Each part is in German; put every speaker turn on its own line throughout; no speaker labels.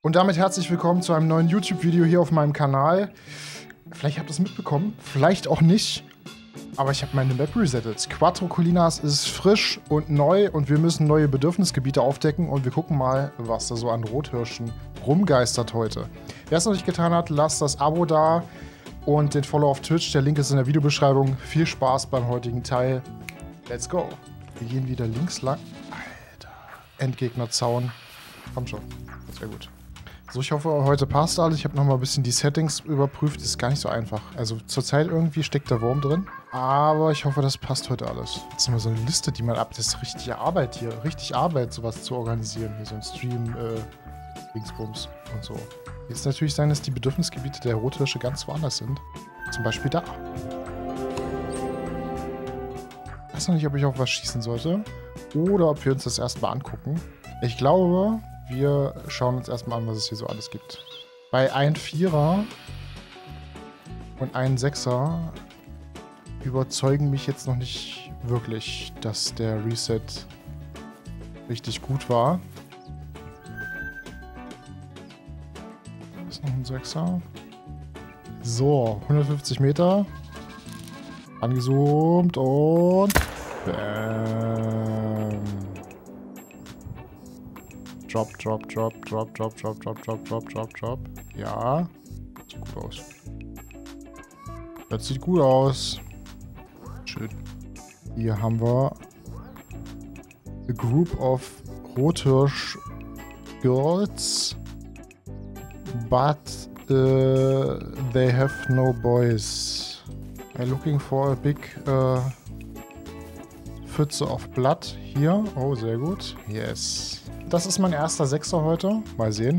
Und damit herzlich willkommen zu einem neuen YouTube-Video hier auf meinem Kanal. Vielleicht habt ihr es mitbekommen, vielleicht auch nicht. Aber ich habe meine Map resettet. Quattro Colinas ist frisch und neu und wir müssen neue Bedürfnisgebiete aufdecken. Und wir gucken mal, was da so an Rothirschen rumgeistert heute. Wer es noch nicht getan hat, lasst das Abo da und den Follow auf Twitch. Der Link ist in der Videobeschreibung. Viel Spaß beim heutigen Teil. Let's go. Wir gehen wieder links lang. Alter. Endgegnerzaun. Komm schon. Sehr gut. So, ich hoffe, heute passt alles. Ich habe nochmal ein bisschen die Settings überprüft. Das ist gar nicht so einfach. Also zurzeit irgendwie steckt der Wurm drin. Aber ich hoffe, das passt heute alles. Das ist immer so eine Liste, die man ab. Das ist richtige Arbeit hier. Richtig Arbeit, sowas zu organisieren. Hier so ein Stream, Dingsbums und so. Jetzt natürlich sein, dass die Bedürfnisgebiete der Rothirsche ganz woanders sind. Zum Beispiel da. Ich weiß noch nicht, ob ich auf was schießen sollte. Oder ob wir uns das erstmal angucken. Ich glaube, wir schauen uns erstmal an, was es hier so alles gibt. Bei einem Vierer und einem Sechser überzeugen mich jetzt noch nicht wirklich, dass der Reset richtig gut war. Ist noch ein Sechser. So, 150 Meter. Angezoomt und bam. Drop, drop, drop, drop, drop, drop, drop, drop, drop, drop, drop. Ja. Sieht gut aus. Das sieht gut aus. Schön. Hier haben wir a group of Rothirsch girls, but they have no boys. I'm looking for a big Pfütze of blood hier. Oh, sehr gut. Yes. Das ist mein erster Sechser heute. Mal sehen.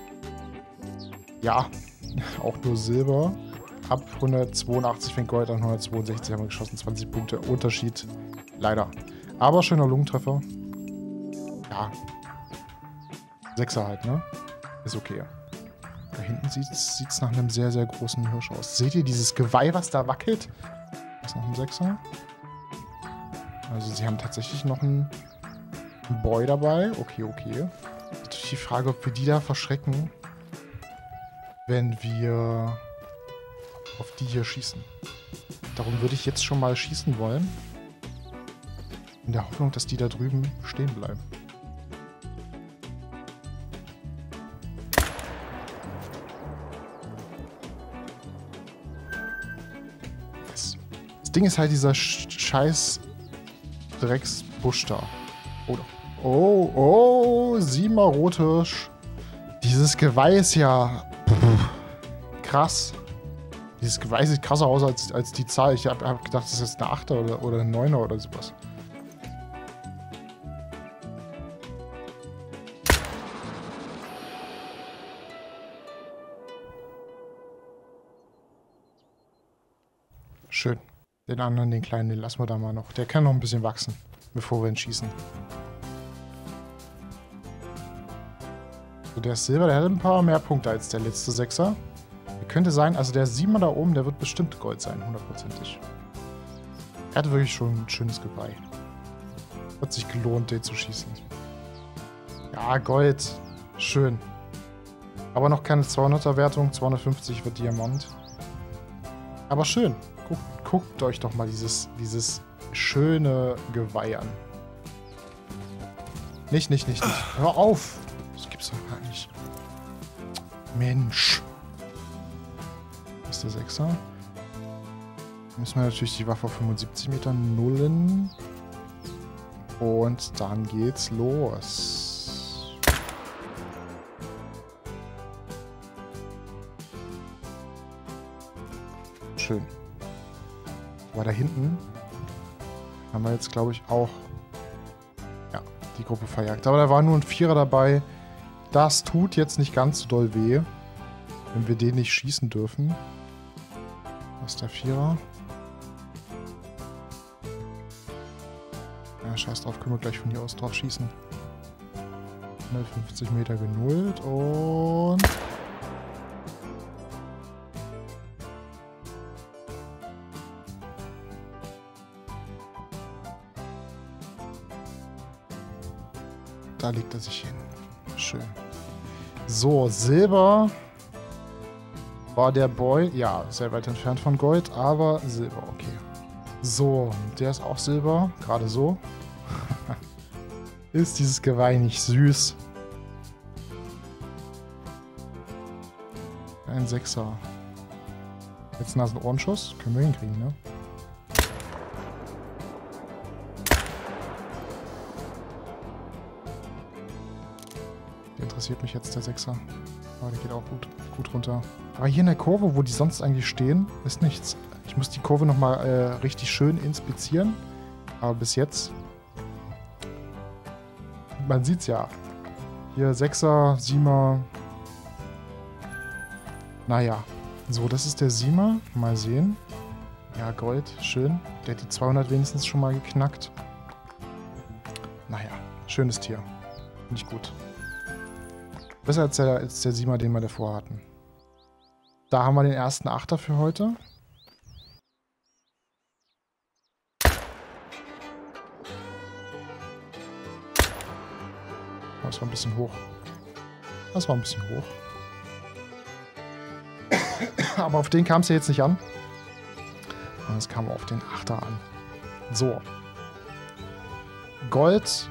Ja, auch nur Silber. Ab 182 fängt Gold an, 162 haben wir geschossen. 20 Punkte Unterschied. Leider. Aber schöner Lungentreffer. Ja. Sechser halt, ne? Ist okay. Da hinten sieht's nach einem sehr, sehr großen Hirsch aus. Seht ihr dieses Geweih, was da wackelt? Das ist noch ein Sechser. Also sie haben tatsächlich noch einen Boy dabei. Okay, okay. Natürlich die Frage, ob wir die da verschrecken, wenn wir auf die hier schießen. Darum würde ich jetzt schon mal schießen wollen. In der Hoffnung, dass die da drüben stehen bleiben. Yes. Das Ding ist halt dieser scheiß Drecksbusch da. Oh, oh, oh, 7er Rothirsch. Dieses Geweih ist ja krass. Dieses Geweih sieht krasser aus als die Zahl. Ich hab gedacht, das ist jetzt eine 8er oder eine 9er oder sowas. Schön. Den anderen, den kleinen, den lassen wir da mal noch. Der kann noch ein bisschen wachsen, bevor wir ihn schießen. So, der ist Silber, der hat ein paar mehr Punkte als der letzte Sechser. Der könnte sein, also der 7er da oben, der wird bestimmt Gold sein, 100%ig. Er hatte wirklich schon ein schönes Geweih. Hat sich gelohnt, den zu schießen. Ja, Gold. Schön. Aber noch keine 200er Wertung, 250 wird Diamant. Aber schön. Guckt euch doch mal dieses schöne Geweih an. Nicht. Hör auf! Das gibt's doch gar nicht. Mensch. Das ist der Sechser. Müssen wir natürlich die Waffe auf 75 Meter nullen. Und dann geht's los. Schön. Aber da hinten haben wir jetzt, glaube ich, auch die Gruppe verjagt. Aber da war nur ein Vierer dabei. Das tut jetzt nicht ganz so doll weh, wenn wir den nicht schießen dürfen. Was ist der Vierer? Ja, scheiß drauf, können wir gleich von hier aus drauf schießen. 150 Meter genullt und... Da legt er sich hin. Schön. So, Silber war der Boy. Ja, sehr weit entfernt von Gold, aber Silber, okay. So, der ist auch Silber, gerade so. Ist dieses Geweih nicht süß? Ein Sechser. Jetzt Nasen-Ohrenschuss. Können wir hinkriegen, ne? Der interessiert mich jetzt, der Sechser. Aber der geht auch gut runter. Aber hier in der Kurve, wo die sonst eigentlich stehen, ist nichts. Ich muss die Kurve nochmal richtig schön inspizieren. Aber bis jetzt... Man sieht's ja. Hier 6er, 7er. Naja. So, das ist der 7er. Mal sehen. Ja, Gold. Schön. Der hat die 200 wenigstens schon mal geknackt. Naja. Schönes Tier. Finde ich gut. Besser als der 7er, den wir davor hatten. Da haben wir den ersten Achter für heute. Das war ein bisschen hoch. Das war ein bisschen hoch. Aber auf den kam es ja jetzt nicht an. Und es kam auf den Achter an. So. Gold.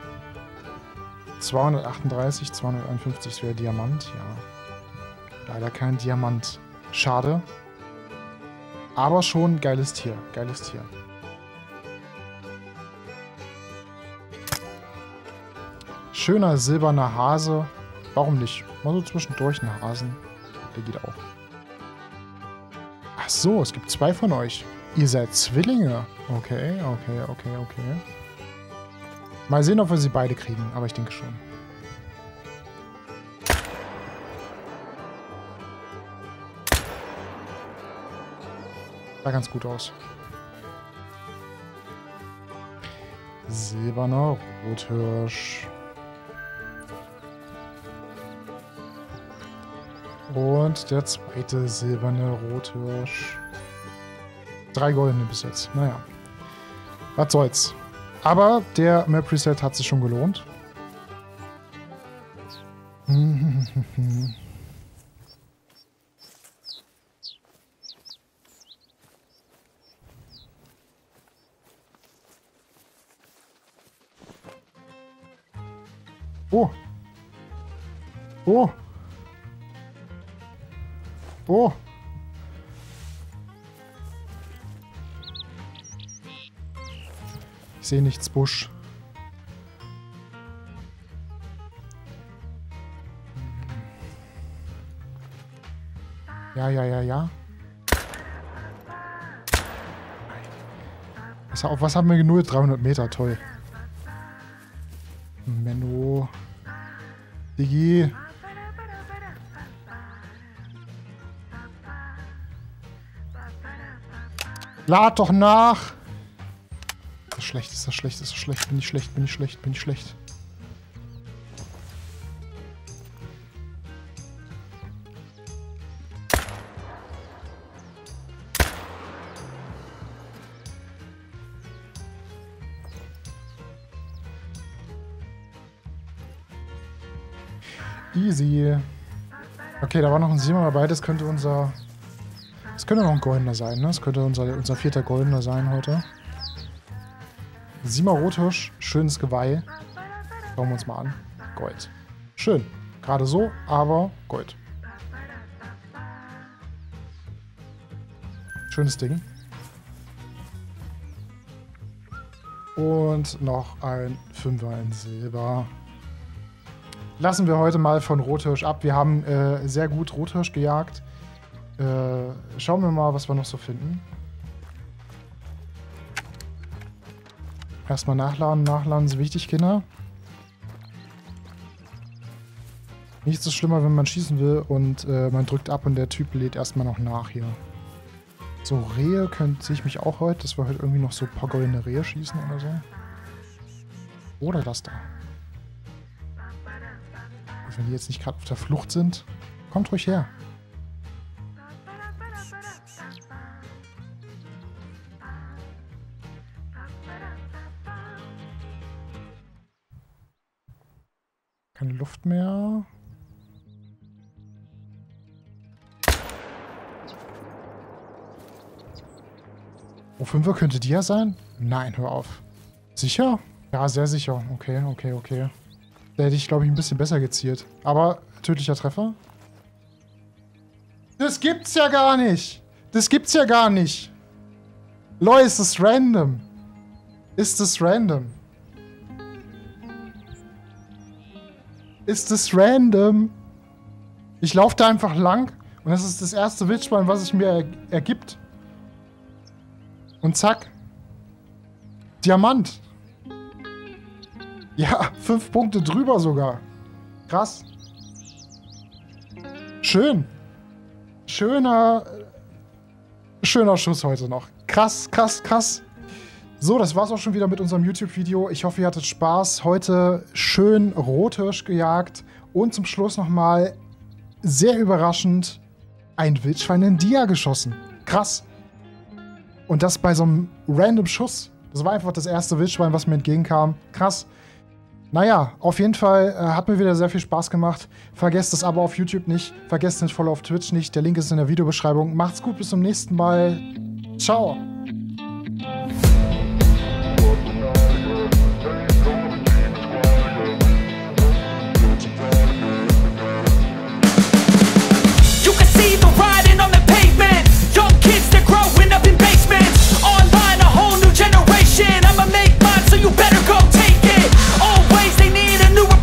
238, 251 wäre Diamant. Ja. Leider kein Diamant. Schade. Aber schon geiles Tier. Geiles Tier. Schöner silberner Hase. Warum nicht? Mal so zwischendurch einen Hasen. Der geht auch. Ach so, es gibt 2 von euch. Ihr seid Zwillinge. Okay. Mal sehen, ob wir sie beide kriegen. Aber ich denke schon. Sah ganz gut aus. Silberner Rothirsch. Und der zweite silberne Rothirsch. 3 goldene bis jetzt. Naja. Was soll's. Aber der Map Reset hat sich schon gelohnt. Oh. Oh. Oh. Ich sehe nichts, Busch. Ja. Auf was haben wir genug? 300 Meter, toll. Menno. Digi. Lad doch nach! Ist das schlecht, ist das schlecht, ist das schlecht? Bin ich schlecht, bin ich schlecht, bin ich schlecht? Easy. Okay, da war noch ein 7er dabei, das könnte unser... Das könnte noch ein goldener sein, ne? Das könnte unser 4. goldener sein heute. 7er Rothirsch, schönes Geweih. Schauen wir uns mal an. Gold. Schön. Gerade so, aber Gold. Schönes Ding. Und noch ein 5er in Silber. Lassen wir heute mal von Rothirsch ab. Wir haben sehr gut Rothirsch gejagt. Schauen wir mal, was wir noch so finden. Erstmal nachladen. Nachladen ist wichtig, Kinder. Nichts ist schlimmer, wenn man schießen will und man drückt ab und der Typ lädt erstmal noch nach hier. So, Rehe sehe ich mich auch heute, dass wir heute irgendwie noch so ein paar goldene Rehe schießen oder so. Oder das da. Und wenn die jetzt nicht gerade auf der Flucht sind, kommt ruhig her. Keine Luft mehr. Oh, 5er könnte die ja sein? Nein, hör auf. Sicher? Ja, sehr sicher. Okay, okay, okay. Da hätte ich, glaube ich, ein bisschen besser gezielt. Aber tödlicher Treffer? Das gibt's ja gar nicht! Das gibt's ja gar nicht! Leute, ist das random? Ist das random? Ist das random? Ich laufe da einfach lang und das ist das erste Wildschwein, was sich mir ergibt. Und zack. Diamant. Ja, 5 Punkte drüber sogar. Krass. Schön. Schöner Schuss heute noch. Krass, krass, krass. So, das war's auch schon wieder mit unserem YouTube-Video. Ich hoffe, ihr hattet Spaß. Heute schön Rothirsch gejagt. Und zum Schluss nochmal, sehr überraschend, ein Wildschwein in Dia geschossen. Krass. Und das bei so einem random Schuss. Das war einfach das erste Wildschwein, was mir entgegenkam. Krass. Naja, auf jeden Fall hat mir wieder sehr viel Spaß gemacht. Vergesst das Abo auf YouTube nicht. Vergesst den Follow auf Twitch nicht. Der Link ist in der Videobeschreibung. Macht's gut, bis zum nächsten Mal. Ciao.